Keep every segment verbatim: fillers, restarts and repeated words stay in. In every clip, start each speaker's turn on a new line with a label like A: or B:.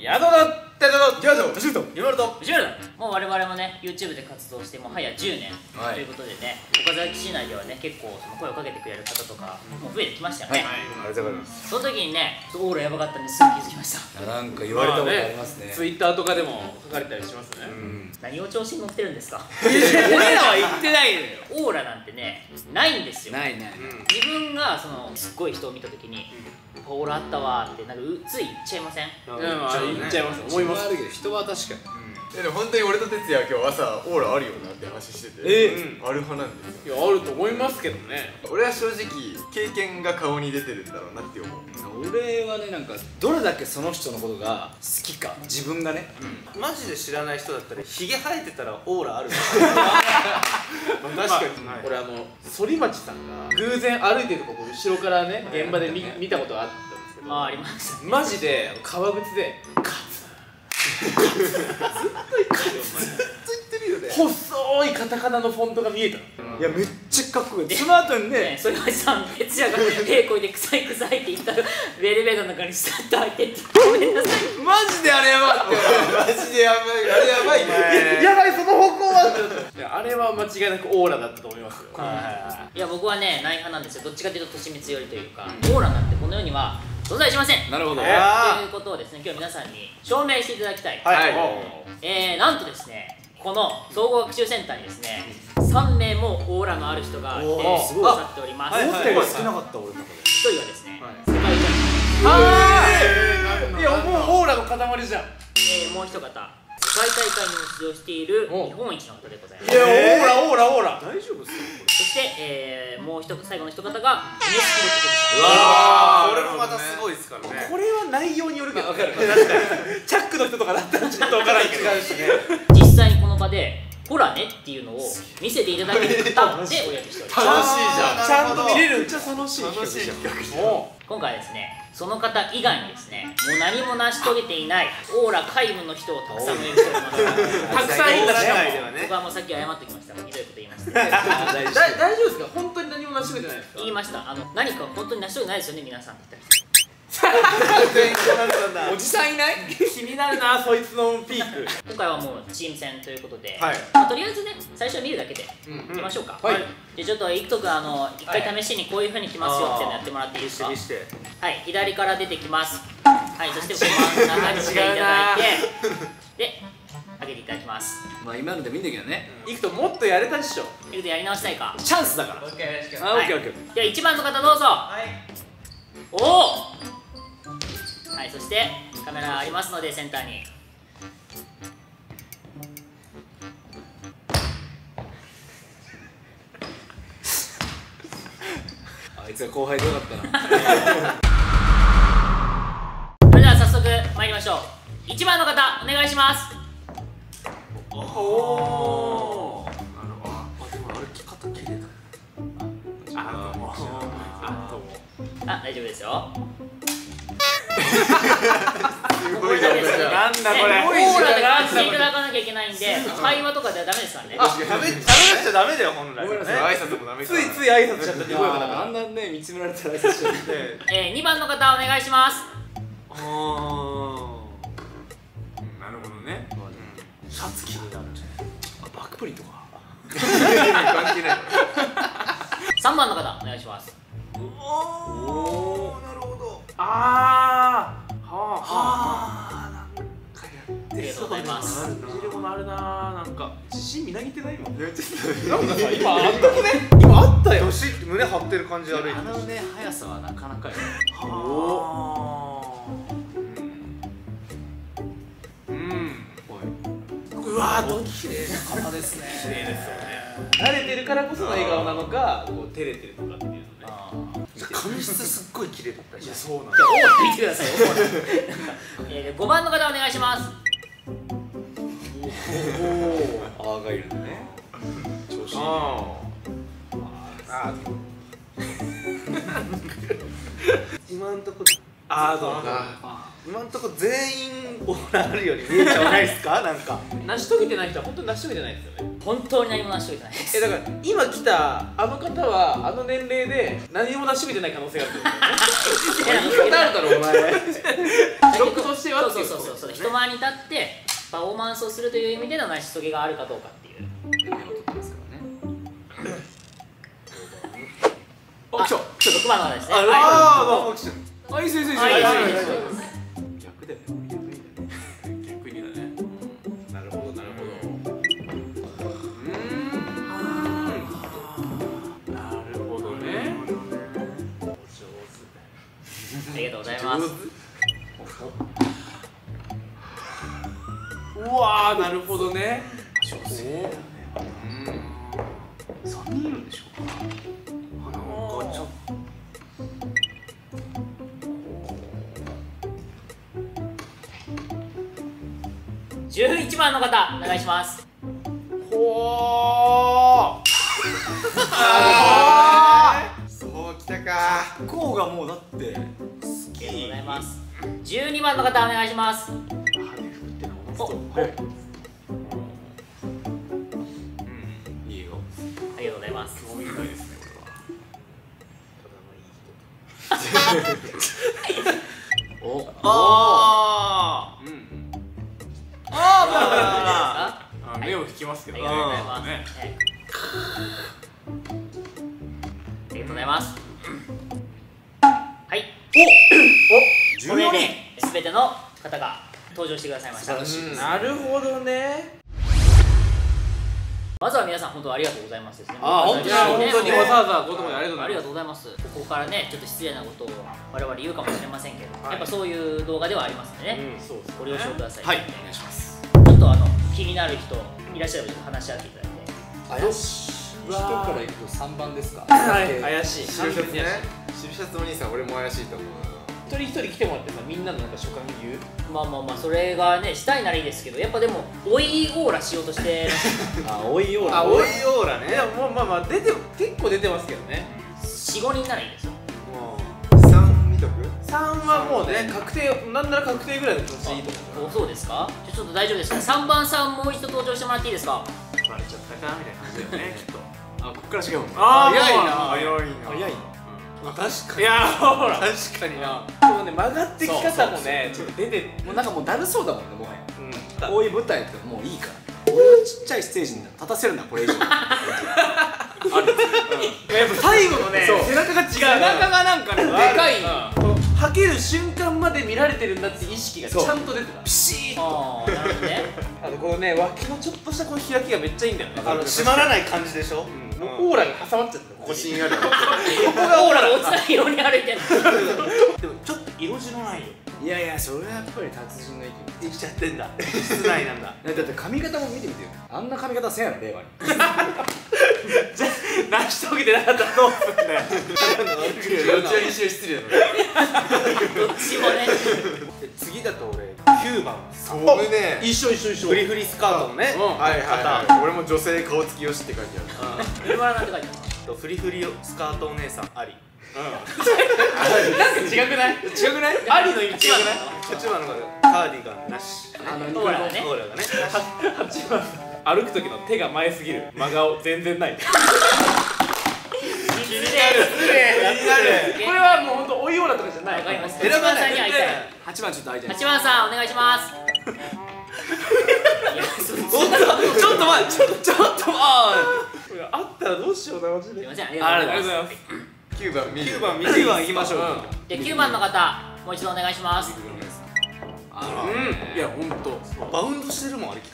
A: やどだってどどやどシュート今ると
B: 藤村だ。もう我々もね YouTube で活動してもう早じゅうねんということでね、岡崎市内ではね結構その声をかけてくれる方とかもう増えてきましたよね。
A: ありがとうございます。
B: その時にねオーラやばかったんですぐ気づきました。
C: なんか言われたことありますね。
A: ツイッターとかでも書かれたりしますね。
B: 何を調子に乗ってるんですか。
A: 俺らは言ってないのよ。
B: オーラなんてねないんですよ。
C: ないない。
B: 自分がそのすっごい人を見た時にオーラあったわーってなんかうつい言っちゃいません？
A: うん、言っちゃいます。思います。
C: あるけど人は確かに。
D: いやでも本当に俺と哲也今日朝オーラあるよなって話してて、
A: え
D: ー、ある派なんですよ。
A: いやあると思いますけどね。
D: 俺は正直経験が顔に出てるんだろうなって思う。
C: 俺はねなんかどれだけその人のことが好きか自分がね、
E: うん、マジで知らない人だったらヒゲ生えてたらオーラある確
A: かに、まあ、俺あの反町さんが偶然歩いてるとこ後ろからね現場で 見, 見たことがあったんですけど、
B: あありました、ね、
A: マジで革靴でカツずっと言ってるよね。細いカタカナのフォントが見えた。
C: いやめっちゃかっこいい。その後にね
B: 反町さん哲也が平行で臭い臭いって言ったらエレベーターの中にスタッと入ってってごめんなさい。
C: マジであれやばかったよ。
D: マジでやばい、あれやばいね。
A: やばいその方向は。いやあれは間違いなくオーラだったと思いますよ。
B: いや僕はねない派なんですよ。どっちかというと利光寄りというか、オーラなんてこの世には存在しません。
C: なるほど。
B: ということをですね今日皆さんに証明していただきたい。
A: はい。
B: えー、なんとですねこの総合学習センターにですねさんめいもオーラのある人がいて
C: すごい
B: さっております。
C: 思ったより少なかった俺の中で。
B: ひとりはですね世界チャン
A: ああ。いやもうオーラの塊じゃん。
B: ピオン、えー、もう一方世界大会にも出場している日本一の方でございます。
A: いやオーラオーラオーラ。
E: 大丈夫ですかこれ。
B: そして、えー、もう一最後の一方がギネス記録でした。
E: うわこれもまたすごいですからね。
A: これは内容によるけど、
C: わかる。
A: チャックの人とかだったらちょっとわからんけど。違うしね。
B: 実際にこの場でほらねっていうのを見せていただける方でお呼びしております。
D: 楽しいじゃん。
A: ちゃんと見れる。めっちゃ楽しい
D: 楽しい企画じゃん。
B: 今回はですねその方以外にですねもう何も成し遂げていないオーラ皆無の人をたくさんお呼びしております。
A: たくさんいたしかも。
B: 僕はもうさっき謝ってきました。ひどいこと言いました。
A: 大大丈夫ですか。本当に何も成し遂げてないですか。
B: 言いました。あの何か本当に成し遂げてないですよね皆さんって言ったら。
C: おじさんいない？
A: 気になるなそいつのピーク。
B: 今回はもうチーム戦ということで、
E: はい
B: まあ、とりあえずね最初は見るだけでいきましょうか。
A: はい。
B: でちょっといくとくあの一回試しにこういう風に来ますよっていうのやってもらっていいですか。
E: 見して
B: はい左から出てきます。はいそして真ん中にしていただいてで上げていただきます。
C: まあ今のでもいいんだけどね。
A: いくともっとやれたっしょ。
B: いくとやり直したいか。
C: チャンスだから。
E: オッケーよろしく。
C: あ、オッケーオッケー。
B: ではいちばんの方どうぞ。
E: はい
B: おおはいそしてカメラありますのでセンターに。
C: あいつが後輩でよかったな。
B: それでは早速参りましょう。いちばんの方お願いします。
E: おお。あのあでも歩き方綺麗だ。あどうもあどうも。
B: あ大丈夫ですよ。
D: すごいな。
A: なんだこれ。
B: オーラで感じていただかなきゃいけないんで会話とかではダメですからね。
E: あ食べ食べなくちゃダメだよ本来。
D: ごめんなさい、挨拶もダメか。
A: ついつい挨拶しちゃったにこやかだから。
C: あんなね見つめられたら挨拶しちゃって。
B: えー、にばんの方お願いします。
E: ああ。なるほどね。シャツ気になる。
C: バックプリンとか。
D: 関係ない。
B: さんばんの方お願いします。
E: おおなるほど。
A: ああ。はあは
E: ああなんか
B: ありがとうございます。
A: 見るものあるなー。なんか自信みなぎってないもん。
D: いやちょっと
A: なんかさ今あったくね。今あったよ。
E: 年胸張ってる感じで歩いてる。
C: あのね速さはなかなかよ。
E: はあ。うん。
A: うわー
C: 綺麗な方ですね。
A: 綺麗ですよね。慣れてるからこその笑顔なのかこう照れてるとかっていうのね。
E: 髪質すっごい綺麗だった。いやそうなんだ。
B: じゃあオーラ見てください。オーラえー、ごばんの方お願いします。
C: おお。あーがいるのね。調子いい。
E: あ
A: あ
E: あ。今んとこ
A: ああそう
D: 今んとこ全員オーラあるように見えちゃわないですか？なんか
A: 成し遂げてない人は本当に成し遂げてないですよね。
B: 本当に何も成し遂げてないです。
A: えだから今来たあの方はあの年齢で何も成し遂げてない可能性があるってことだよね。言い方あるだろお前。記録としてはっていう。
B: そうそうそうそう、人前に立ってパフォーマンスをするという意味での成し遂げがあるかどうかっていう。
C: メモ取ってますからね。
B: あ、ちょっとろくばんの方ですね。
D: ああどうも来ちゃう。
C: あ、いいですいいですいい
B: はい、
C: です。
B: はい、
E: 逆だよね。逆にだね。
A: なるほどなるほど。
E: なるほどね。
B: ありがとうございます。
A: うわーなるほどね。
E: 三人いるんでしょ。あのちょっと。
B: じゅういちばんの方、お願いします。
A: ほー。
D: そうきたか。
C: こうがもうだって
B: ありがとうございます。じゅうにばんの方、お願いします。お、
C: はいいいよ。
B: ありがとうございます。
E: 興味深いですねこ
C: お
E: ああ。うん
B: ああ、
E: あ目を引きますけど。
B: ありがとうございます。
E: ね。
B: ありがとうございます。はい。お、これで全ての方が登場してくださいました。
A: なるほどね。
B: まずは皆さん本当にありがとうございますですね。
A: あ、本当に本当にわざわざごともありがとうございます。
B: ありがとうございます。ここからね、ちょっと失礼なことを我々言うかもしれませんけど、やっぱそういう動画ではありますんでね。
A: そうです。
B: ご了承ください。
C: はい、お願いします。
B: ちょっとあの気になる人いらっしゃる人話し合っていただいて。
C: 怪しい人からいくと三番ですか。
A: はい怪しい。
D: 白シャツね。白シャツお兄さん俺も怪しいと思うな。
A: 一人一人来てもらってさ、みんなのなんか所感言う。
B: まあまあまあそれがねしたいならいいですけど、やっぱでも追いオーラしようとして
C: あ、おいような。
A: あ、
D: おいオーラね。
A: いやもうまあまあ出て結構出てますけどね。
B: よん、ごにんならいいですよ。
D: 三見とく？
A: 三はもうね確定、なんなら確定ぐらいの調子いいと思う。
B: お、そうですか。じゃあちょっと大丈夫ですか。さんばんさんもう一度登場してもらっていいですか。
E: バレちゃったかみたいな感じだよねきっと。
C: あ、こっから違う。
E: あー
D: 早いな。
E: もう
D: 早いな。
C: 早いの。
D: 確か
A: いやほら
D: 確かにな。
A: でもね曲がってき方もねちょっと出て、
C: もうなんかもうだるそうだもんね、もはや。
A: うん
C: こういう舞台ってもういいから。俺をちっちゃいステージに立たせるな、これ以上。
A: やっぱ最後のね背中が違う。
C: 背中がなんかね、でかい。
A: はける瞬間まで見られてるんだって意識がちゃんと出てた。
C: ピシーッと。
B: ああ、なるほどね。
A: あのこのね脇のちょっとしたこの開きがめっちゃいいんだよね。
D: あの閉まらない感じでしょ。
A: もうオーラが挟まっちゃってる。ここに
D: 腰にある。
B: ここがオーラが落ちないように歩いてる。
A: でもちょっと色白ないよ。
C: いやいや、それはやっぱり達人の域。
A: できちゃってんだ。室内なんだ。
C: だって髪型も見てみてよ。あんな髪型せんやろ、令和に。
A: じゃ成し遂げてなかったらどうすんだよ。
D: どちらにしろ失礼だ
B: どっちもね。
A: 次だと俺きゅうばん。
D: そう飛ぶね。
A: 一緒一緒一緒。フリフリスカートのね。
D: はいはいはい。俺も女性顔つきよしって書いてある。
B: 今なんて書いてあるの。
D: フリフリスカートお姉さんあり。
A: なんか違くない？違くない？ありの意味違くない？
D: 八番のカーディガンなし。
B: あのオーラがね。
D: オーラがね。
A: 八番歩く時の手が前すぎる。真顔全然ない。
B: 失礼。
D: 気になる。
A: これはもう本当追いオーラとかじゃない。
B: わかります。
D: 選ばない
B: はちばんさんに会いたい。
C: 八番ちょっと空いてる。
B: はちばんさんお願いします。いや、すみません。
C: ちょっと待って、ちょっとちょっとあ
A: これあったらどうしようなマジで。
B: すみません、ありがとうございます。
A: ます。
D: 九番見る。
A: 九番見
C: あ。九番行きましょう。
B: できゅうばんの方もう一度お願いします。
C: あ
A: うん。いや本当。
D: バウンドしてるもんあれ。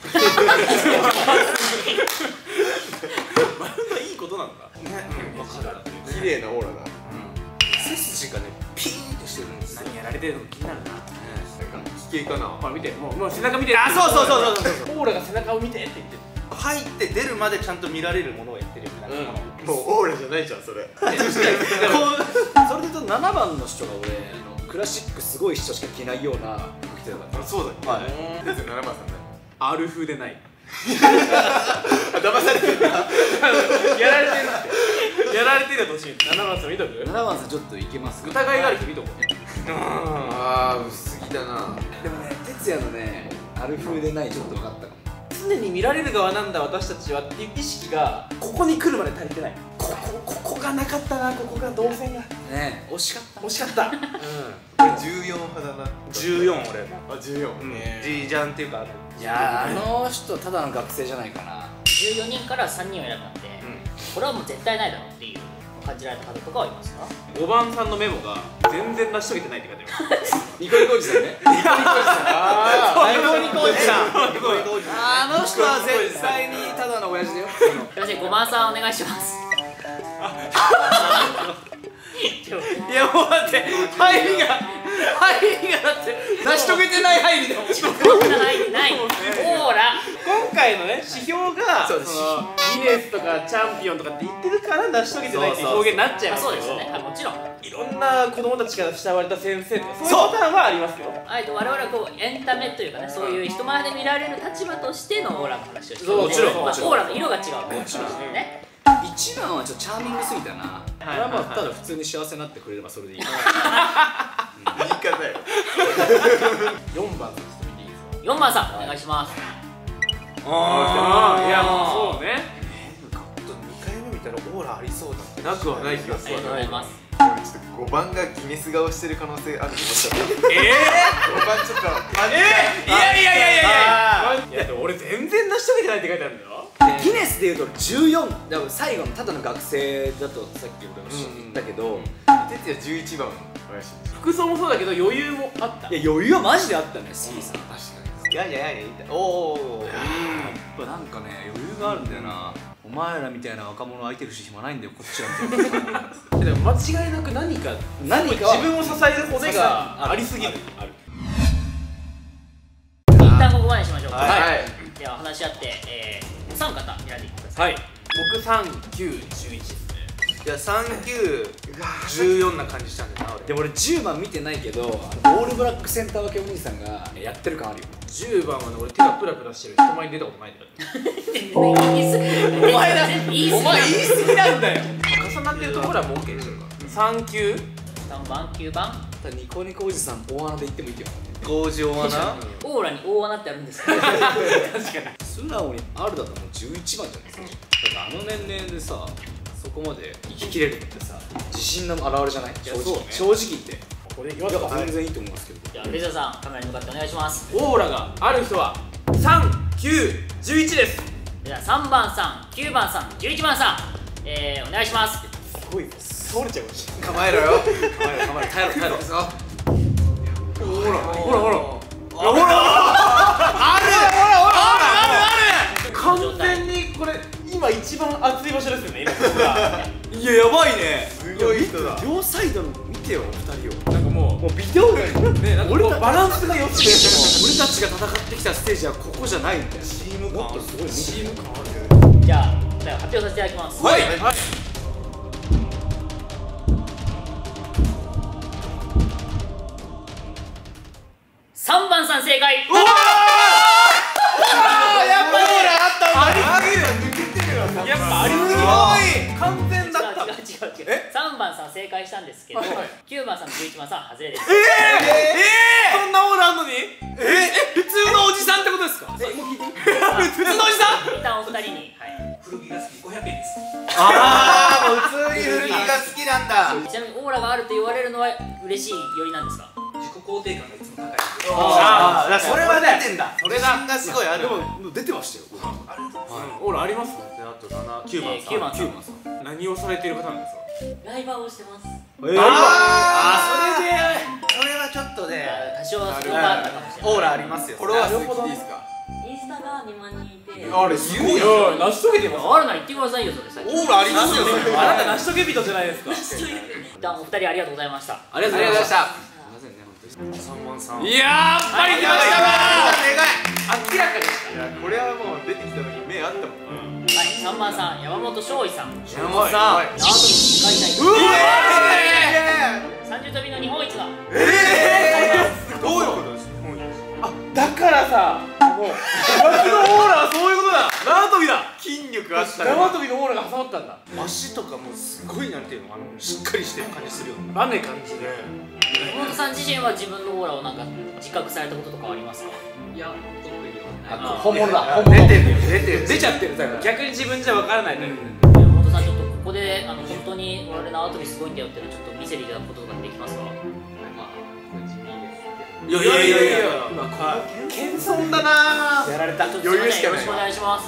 A: いいことなんだ。
D: わかる。綺麗なオーラだ。背筋がねピーンとしてるんですよ。
A: 何やられてるの気になるな。
D: なんか奇形かな。
A: ほら見て、もうもう背中見て。あ、
C: そうそうそうそうそう。
A: オーラが背中を見てって言ってる。
D: 入って出るまでちゃんと見られるものをやってるよね。
A: うん。
D: もうオーラじゃないじゃんそれ。
C: こうそれで言うとななばんの人が俺あのクラシックすごい人しか着ないような服着てたから。
D: そうだっけ。はい。です七番さんね。
A: アル風でない。
D: 騙されてるな。
A: やられてるって。やられてるとしい。七番さん見とく？
C: ななばんさんちょっといけますか。
A: 疑いがある人見とこう。
D: ああ薄着だな。
C: でもね哲也のねある風でないちょっと分かったかも。
A: 常に見られる側なんだ私たちはっていう意識がここに来るまで足りてない。ここここがなかったな。ここが動線が
C: ね惜しかった
A: 惜しかった。うん
D: 俺じゅうよん派だな。
E: じゅうよん俺
D: あじゅうよん。
E: じいちゃんっていうか
C: いやーあの人ただの学生じゃないかな。
B: じゅうよにんからさんにんを選んだんで、これはもう絶対ないだろうっていう感じられた方とかはいますか？
A: ごばんさんのメモが全然成し遂げてないって書いてある。
C: ニコニコおじさんね。ニコニコおじさん。
A: ああニコニコおじさん。
C: あの人は絶対にただの親父だよ。
B: すいません、ごばんさんお願いします。
C: いやもうだって入りが入りがだって成し遂げてない入りだもん。
B: ないないオーラ。
A: 今回のね指標が
D: そうです
A: そのギネスとかチャンピオンとかって言ってるから成し遂げてないっていう表現になっちゃい
B: あ、
A: ますけど、
B: そうですよね、はい、もちろん。
A: いろんな子供たちから慕われた先生とかそういうパターンはありますよ。
B: あえて我々はこうエンタメというかね、そういう人前で見られる立場としてのオーラの話をしてるので、
A: もちろん
B: まあ、
A: もちろん
B: オーラの色が違うかもしれないですね。
C: 一番はちょっとチャーミングすぎたな。これはまあただ普通に幸せになってくれればそれでいい。
D: 言い方よ。
A: よんばんの人見ていいですか？
B: よんばんさんお願いします。
A: ああいやもうそうね。
D: にかいめ見たらオーラありそうだ。
A: なくはない気がする
B: ありがとうございます。
D: ちょっとごばんがギネス顔してる可能性あると思っちゃった。
A: え
D: ごばんちょっとあ
A: えいやいやいやいやいやいやでも俺全然成し遂げてないって書いてあるんだよ。
C: ギネスでいうとじゅうよん。だから最後のただの学生だとさっき俺も言ったけど、
D: 哲也じゅういちばん怪しい。
A: 服装もそうだけど余裕もあった。
C: いや余裕はマジであったね。スキーさん。
D: 確かに。やんややんや言いたい。おお。
C: やっぱなんかね余裕があるんだよな。お前らみたいな若者空いてるし暇ないんだよこっちらみたいな。
A: でも間違いなく何か
C: 何かは
A: 自分を支える骨がありすぎる。
C: ある。
B: 一旦ここまでにしましょうか。
A: はい
B: では話し合って、えー、お三方選んでいってください。
A: はい。僕さん、きゅう、じゅういちですね。
E: いやさんきゅうじゅうよんな感じしたんだよな俺。
C: でも俺じゅうばん見てないけどあのオールブラックセンター分けお兄さんがやってる感あるよ。
A: じゅうばんはね俺手がプラプラしてる。人前に出たことないんだよ。
B: お前だ
A: お前言い過ぎなんだよ。重なってるところはもう OK でしょうか。さん、きゅう。
B: さんばん、きゅうばん。
C: ニコニコおじさん大穴で言ってもいいよ。
E: 工場はな
B: オーラに大穴ってあるんですか？
C: 素直にあるだともうじゅういちばんじゃないですか。だってあの年齢でさそこまで生ききれるってさ自信の表れじゃない？正直、
A: そうね
C: 正直言って
A: これいきますか。
C: いや全然いいと思いますけど。
B: じゃあレジャーさんカメラに向かってお願いします。
A: オーラがある人はさん、きゅう、じゅういちです。
B: じゃあさんばんさん、きゅうばんさん、じゅういちばんさん、えー、お願いします。
A: すごい倒れちゃうかもしれない。
D: 構えろよ。
C: 構えろ構えろ耐えろ耐えろ。
A: ほらほらほら。完全にこれ今一番熱い場所ですよね。
C: いややばいね。
D: すごい人だ。
C: 両サイドの見てよふたりを。
A: なんかもう
C: もうビデオに
A: ねなんかこうバランスが良くて
C: 俺たちが戦ってきたステージはここじゃないみたいな。
D: チーム
C: もっとすごい
A: チーム感ある。
B: じゃあ答えを発表させていただきます。
A: はい。
B: さんばんさん正解。
A: やっぱオーラあったんだ。
D: あげる抜けてるわ。
A: やっぱありすぎ。完全だった。
B: 違う違う違う違う。さんばんさん正解したんですけど、きゅうばんさん、じゅういちばんさん外れです。
A: そんなオーラあんのに？
C: え普通のおじさんってことですか？えもう聞いていい？
A: 普通のおじさん？
B: 一旦お二人に、はい。
E: 古着が好きごひゃくえんです。
D: ああ普通に古着が好きなんだ。
B: ちなみにオーラがあると言われるのは嬉しいよりなんですか？
E: 自己肯定感がいつも高い。
A: ああ
E: それは出てんだ。
A: それだ。
E: がすごいある。
C: でももう出てましたよ。
E: ある。
A: オーラあります？
E: であとななきゅうばん
B: えー、きゅうばんさん。
C: さん。
A: 何をされている方なんですか？
B: ライバーをしてます。
C: え
E: ああそれでそれはちょっとね
B: 多少はそこがあったかもしれない。
E: オーラありますよ。
D: フォロワー数聞いていいですか？
F: インスタがにまんにんいて、
D: あれすごい
A: い
D: よ。
A: や成し遂げてます。
B: あるなら言ってくださいよそれ。
D: オーラありますよそれ。
A: あなた成し遂げ人じゃないですか。
B: 一旦お二人ありがとうございました。
C: ありがとうございました。
E: さんばんさん。
A: いやーやっぱり来ましたわー。明らかでし
D: いやこれはもう出てきた時目あったもん。
B: はい、さんばんさん、山本翔衣さん。
E: 山本さん。
B: 縄跳び世界大
A: う
B: 会。三重跳びの日本一だ。
D: どういうことですか？
A: あだからさもう僕のオーラはそういうことだ。縄跳びだ。
D: 筋力あった
A: 縄跳びのオーラが挟まったんだ。
E: 足とかもすごいなんていうのあのしっかりしてる感じするよね。
A: バネ感じで。
B: 日妹さん自身は自分のオーラをなんか自覚されたこととかありますか？
E: いや特にはない。
C: 本物だ、本物
D: 出てるよ出てる
A: 出ちゃってる。逆に自分じゃわからないのに。
B: 妹さんちょっとここであの本当に俺縄跳びすごいんだよっていうのちょっと見せていただくこととかできますか？
E: まあ地味ですけど。
A: いやいやいやいや、謙遜だな。
C: やられた。
B: ちょっと
D: 余裕しかない
B: よろしくお願いします。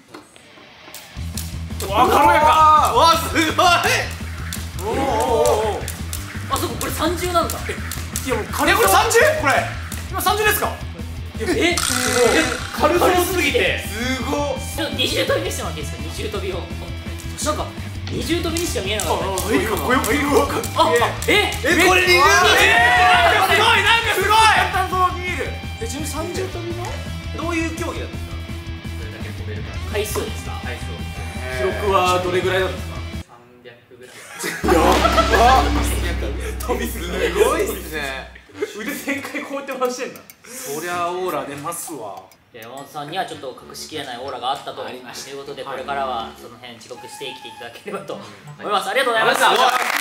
A: わ、軽やか。
D: わすごい。
A: おおおお。
B: あ、そうこれさんじゅうなんだ。
A: いやもう軽い。これ三十？これ。今三十ですか？
B: え、
A: 軽そうすぎて。
D: すごっ。
B: ちょっと二重跳び見せてもらっていいですか？二重跳びを。なんか二重跳びにしか見えなかった。
A: かっこよく。
B: あ、え、
D: えこれにじゅう。
A: すごい、なんかすごい。簡単そう見える。え、ちなみに三重跳びのどういう競技だったんですか？
E: それだけ飛べるから。
B: 回数ですか？
E: はいそう。
A: 記録はどれぐらいなんですか？
E: 三百ぐらい。
A: 飛びす
D: すごいっすね。
A: 腕全開こうやって回してんだ。そりゃオーラ出ますわ。
B: 山本さんにはちょっと隠しきれないオーラがあったということで、これからはその辺遅刻して生きていただければと思います。ありがとうございました。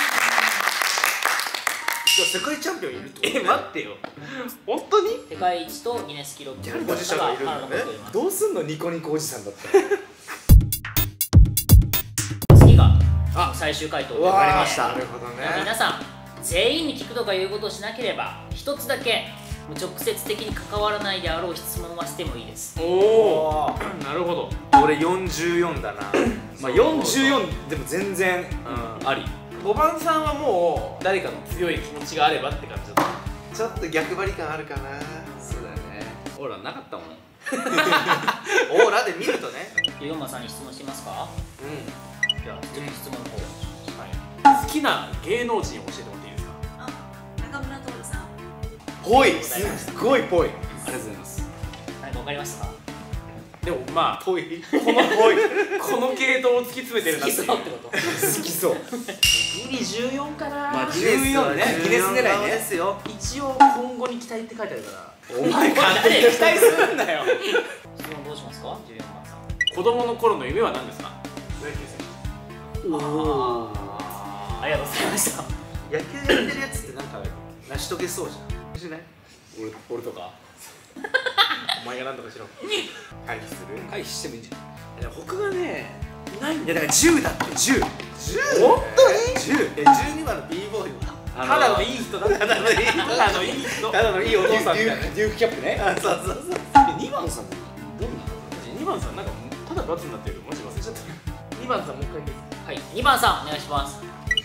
D: 世界チャンピオンいるって
A: え、待ってよ。本当に？
B: 世界一とギネス記録
D: 保持者がいるんだね。
C: どうすんのニコニコおじさんだったら。
B: 次が最終回答で
C: わかりま
B: し
C: した
D: なるほどね。
B: 皆さん全員に聞くとかいうことをしなければ一つだけ直接的に関わらないであろう質問はしてもいいです。
A: おお、なるほど。俺よんじゅうよんだな。
C: まあよんじゅうよんでも全然あり。
A: ごばんさんはもう誰かの強い気持ちがあればって感じだった。
D: ちょっと逆張り感あるかな。
C: そうだよね。オーラなかったもん。
D: オーラで見るとね。
B: ヨンマさんに質問していますか？
A: う
B: じゃあちょっと質問の方。
A: ん。好きな芸能人を教えてもらっていいですか？
F: あ、中村徹さん。
C: ぽい、すっごいぽい。ありがとうございます。
B: 何かわかりましたか？
A: でもまあ
C: ぽい。
A: このこの系統を突き詰めてるな
B: 好き
A: っていう。
B: そうってこと？
C: 好きそう。
A: ギリじゅうよんかな。
C: まあじゅうよんね。ギネス狙いね。
D: ですよ。
A: 一応今後に期待って書いてあるから。
C: お前勝手に期待するんだよ。
B: 質問どうしますか？じゅうよんばんさん。
A: 子供の頃の夢は何ですか？
D: 野球選
C: おお。
B: ありがとうございました。
D: 手。野球やってるやつってなんか成し遂げそうじゃん。しない？
C: 俺俺とか
A: お前が何とかしろ。
D: 回避する？
C: 回避してもいいんじゃない？
A: でも他がねいないん
C: いやだからじゅうだってじゅう。
D: じゅう？本当に？
C: じゅう。
D: え、じゅうにばんの B ボーイは？
A: ただのいい人だ。ただのいい人。ただのいい人。
C: ただのいいお父さんみたいな。
A: デューク
C: デュークキャップね。
D: あ、そうそうそう。
C: にばんさんどんな？
A: にばんさんなんかただ罰になってる。マジ忘れちゃった。にばんさんもう一回言って。
B: はい、にばんさんお願いします。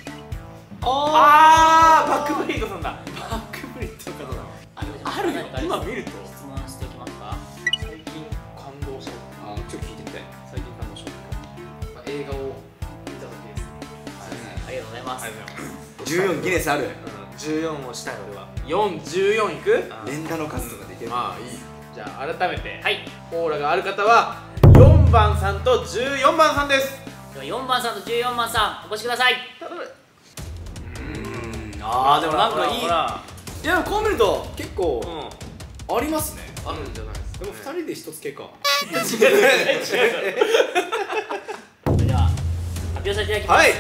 A: ああ、バックブリードさんだ。
C: バックブリッドの方だ。
A: あるよ。今見ると
B: 質問しておきますか？
A: 最近感動した。
C: あ、ちょっと聞いてみたい。
A: 最近感動した。映画を見た時です。
B: ありがとうございます。
A: ありがとうございます。
C: じゅうよんギネスある。
A: じゅうよんをしたい俺は。よん、じゅうよんいく？
C: 連打の数とかできる。
A: まあいい。じゃあ改めて、
B: はい。
A: オーラがある方はよんばんさんとじゅうよんばんさんです。
B: ではよんばんさんとじゅうよんばんさんお越しください。
A: 頼む。
C: ああでもなんかいい。
A: ほら
C: いやこう見ると結構
A: ほら。うん。
C: ありますね。
A: あるんじゃないですか。
C: でもふたりで一つ系か。
B: それでは発表させていただきます。
A: はい。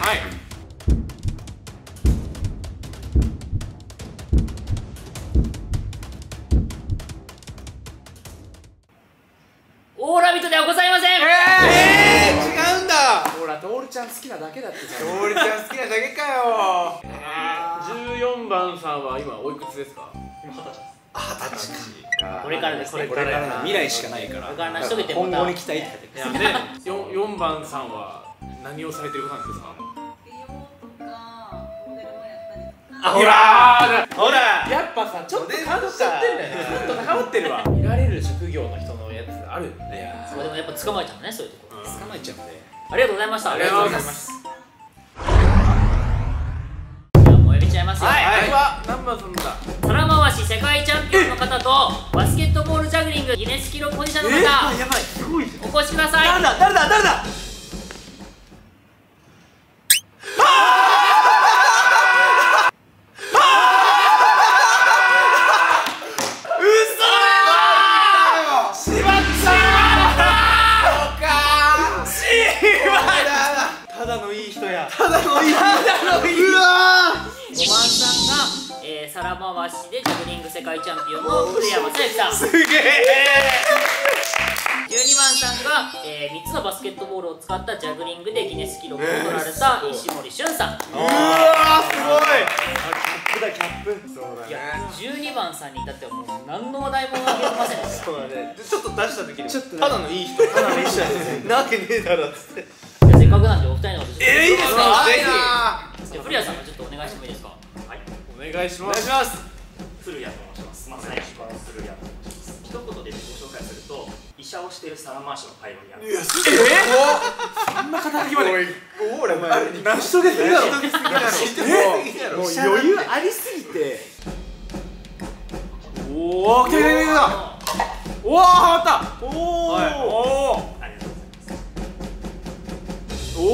B: オーラ人ではございません。
D: えー、違うんだ。
C: ほらトールちゃん好きなだけだってさ。
D: トールちゃん好きなだけかよ。
A: じゅうよんばんさんは今おいくつですか？
E: 今二十歳です。
D: 二十歳か。
B: これからですね。
C: これからの未来しかないから。
B: これから成し遂げても
C: 今後に期待って書いてある。
A: いやで、よんばんさんは何をされてる方なんですか？
F: 美容とかモデルもやったりとか。
A: あ、ほら
D: ほら。
A: やっぱさ、ちょっと感動しちゃってんだよね。ちょっと高まってるわ。見られる職業の人のやつあるんだよ。
B: そうでもやっぱ捕まえちゃうね、そういうところ。
C: 捕まえちゃうんで。
B: ありがとうございました。
A: ありがとうございます。
B: じゃあもうやめちゃいますよ。
A: はい。僕は何番さんだ？
B: 皿回し世界チャンピオンの方とバスケットボールジャグリングギネス記録保持者の方、
C: やばいすごい。
B: お越しください。
C: 誰だ誰だ誰だ。
A: ただのいい人や。
C: ただのいい。ただのいい。うわ
B: ごばんさんが、えー、 ー、皿回しでジャグリング世界チャンピオンの古谷正幸さん。
D: すげえ
B: じゅうにばんさんが、えー、みっつのバスケットボールを使ったジャグリングでギネス記録を取られた石森俊さん。
D: うわーすごい
C: キャップだキャップ。
D: そうだ
B: いや
D: ね
B: じゅうにばんさんに至ってはもう何の話題もあげませんでした。
D: そうだねでちょっと出した時に
C: ちょっとね
D: ただのいい人ただのいい人なわけねえだろっつって
B: じゃあせっかくなんでお二人のことちょっと
D: えーいいですかぜひ
B: じゃあ古谷さんがちょっとお願いしてもいいですか。
E: はい、
D: お願いします
C: お願いします。
E: 古谷と申します。まあ、最初から古谷と申します。一言で自己紹介すると、医者をしている皿回しのパイオニア。
D: いやすげえそんな肩書きまでおいお俺あれ成し遂げすぎだろ成し遂げすぎだろえもう余裕ありすぎておお来た来た来たおおハマったおお
E: ありがとうございます。
D: お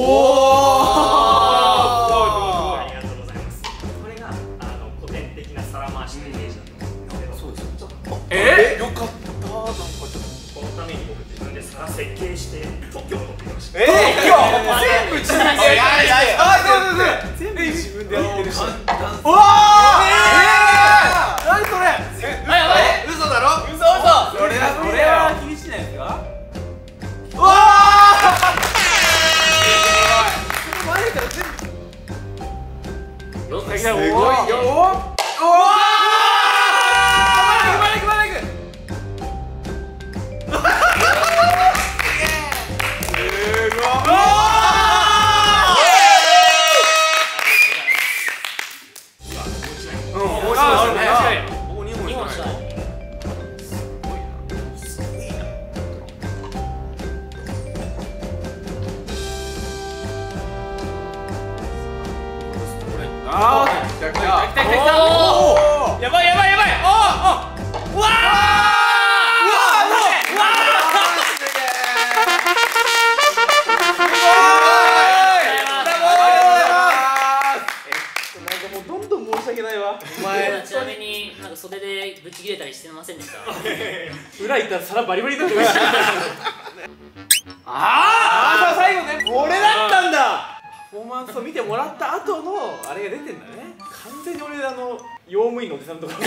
D: お
E: ありがとうございます。これがあの古典的な皿回しのイメージだと思うんですけど、そうです。ちょっと
D: えよかったなんかちょっ
E: このために僕自分で皿設計して特許を取ってきました。
D: とえー今日全部自分でやってるあそうそうそう
C: 全部自分でやってるし。
D: うわーえー何それ
B: はいはい。
D: 嘘だろ
C: 嘘嘘。
D: それは
C: これは厳しいないですか。
D: うわー前から全部
B: よく
D: すごいよおおマイクマイクマイクすごいうんもう一本あるね確かにここにほん
B: にほんしかない。
D: あー来た来た来た来た来た
B: お
D: やばいやばいやばいおおうわーうわーうわなんかもうどんどん申し訳ないわお前
B: ちなみになんか袖でぶち切れたりしてませんでした。
A: 裏行ったら皿バリバリになってました
D: あーあー最後ねこれだったんだ
A: パフォーマンスを見てもらった後のあれが出てんだね。完全に俺あの用務員のおじさんとか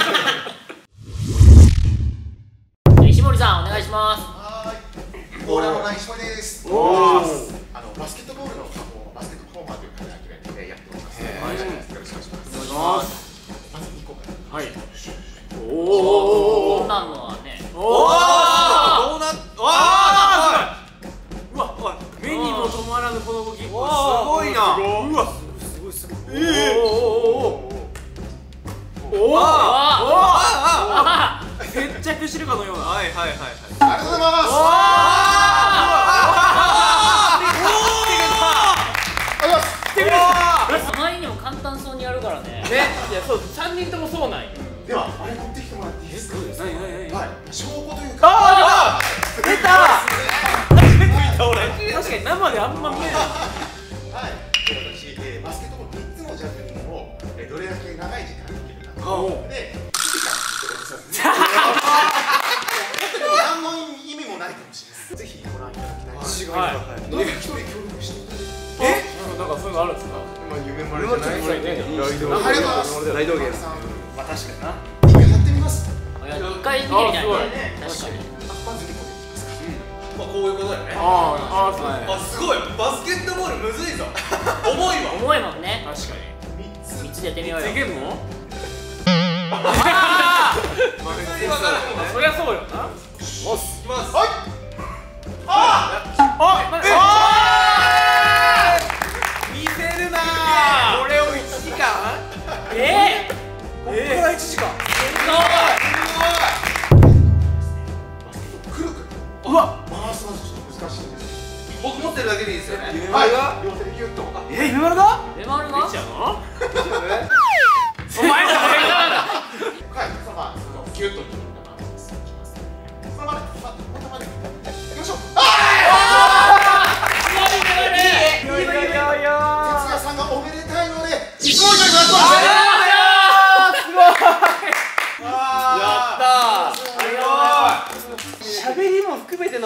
B: 石森さんお願いします。
G: はーい、ボーラーの内緒です。
D: おー
G: あのバスケットボールのバスケットパフォーマーという肩書きでやっております。よろしくお願いします。まずにこから。はい。
B: こんなんのはね。
D: おおどうなっわー
A: うわうわ目にも止まらぬこの動き。す
D: すごいなうわ
A: すごいすごい。
D: ええおおおおおお
B: ああ
A: 接着してるかのような。
D: はいはいはいはい
G: ありがとうございます。
B: あまりにも簡単そうにやるからね。
A: ね、いやそうさんにんともそうなんよ。
G: ではあれ持ってきてもらっていいですか。
A: 何何何。
G: はい。証拠というか。
A: ああ出た。
D: 俺
A: 確かに生であんま見えない。
G: はい。私、えー、バスケットボールみっつのジャグリングを、えー、どれだけ長い時間できるかでいちじかん見てください。何の意味もないかもしれない。ぜひご覧いただきたいです。
A: はい。
G: どうぞ一人協力していただいて。
A: え？なんかそういうのあるんですか？
D: まあ夢丸じゃないライド
G: ありがとうございます。
D: 大道芸
G: さん
D: まあ確かにな
G: 一回やってみます。
B: いや一回見てみたいね。
G: あ
B: 確かに。
G: まずにこれいきますか。
D: まあこういうことだよね
A: ああ、ああ、
D: あすごいバスケットボールむずいぞ重いわ
B: 重いもんね。
A: 確かに。
G: みっつ。
B: みっつでやってみようよ。
A: いけんの？
D: あ分かる
A: そりゃそうよな。
D: いきます
G: はい。
A: あ、見せるなー。これをいちじかん？
B: えー、
A: ここからいちじかん。
G: くるくる
A: うわ、
G: 回すのはちょっと難しいんです
D: 僕持ってるだけでいいですよね
G: けど。はい。両手でギュッと。
A: え、夢丸が？
B: レマルが？
A: できちゃうの？
D: ね
A: お前じゃないか。
G: はい。そのままギュッと握ったままです。いきます。そのままで、まあ、このままで。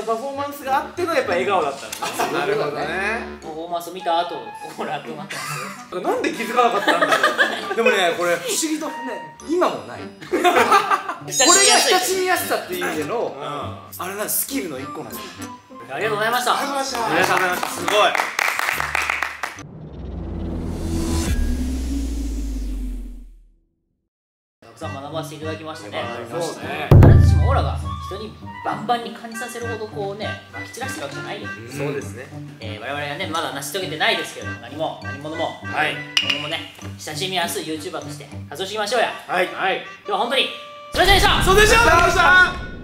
A: パフォーマンスがあってのやっぱ笑顔だったんだね。
D: なるほどね。
B: パフォーマンス見た後これどうなってます？
A: なんで気づかなかったんだろう。
C: でもねこれ不思議とね今もないこれが親しみやすさっていう意味でのあれなんスキルの一個なんですよ。
B: ありがとうございました。
G: ありがとうございました。
E: ありがとうございます。すごい。
B: たくさん学ばせていただきましたね。
C: そうね。
B: 必ずしもオーラが人にバンバンに感じさせるほどこうねまき散らしてるわけじゃないよ。
E: そうですね。
B: えー、我々はねまだ成し遂げてないですけれども何も何者も
E: はい。
B: 今後もね親しみやすい YouTuber として活動していきましょうや。
E: はい。
A: はい。
B: では本当にすみませんでした。
E: そうでした。